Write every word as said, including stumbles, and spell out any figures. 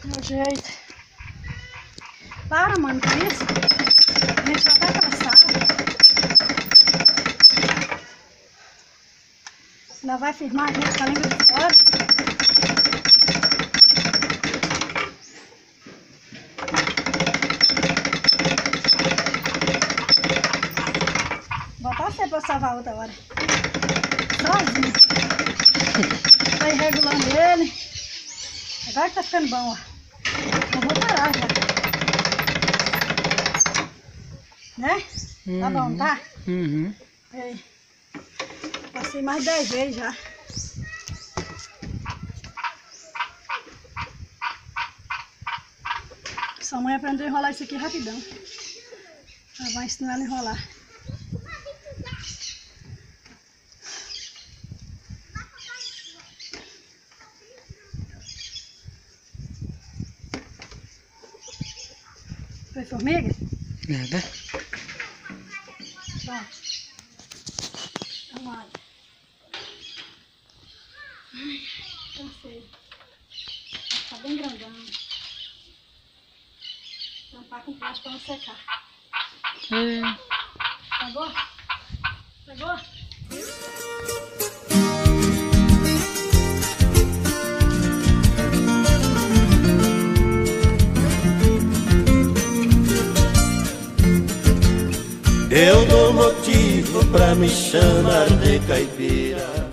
Meu jeito. Para, mano, com isso. A gente já tá cansado. Ainda vai firmar a gente com a língua de fora. Vou botar você pra salvar outra hora. Sozinho. Vai regulando ele. Agora que tá ficando bom, ó. Eu vou parar já. Né? Uhum. Tá bom, tá? Uhum. Aí. Passei mais de dez vezes já. Sua mãe aprendeu a enrolar isso aqui rapidão. Ela vai ensinar ela a enrolar. Foi formiga? Nada. Pronto. Vamos lá. Ai, cansei. Tá bem grandão. Tampar com plástico pra não secar. É. Pegou? Pegou? Eu dou motivo pra me chamar de caipira.